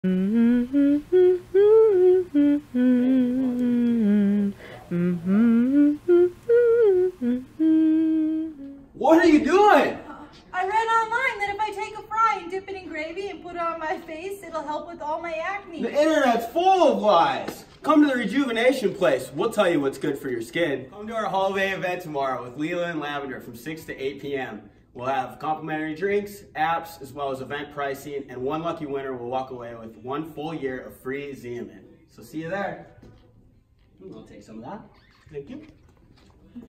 What are you doing? I read online that if I take a fry and dip it in gravy and put it on my face, it'll help with all my acne. The internet's full of lies. Come to the Rejuvenation Place. We'll tell you what's good for your skin. Come to our holiday event tomorrow with Leela and Lavender from 6 to 8 p.m. We'll have complimentary drinks, apps, as well as event pricing, and one lucky winner will walk away with 1 full year of free Xeomin. So see you there. I'll take some of that. Thank you.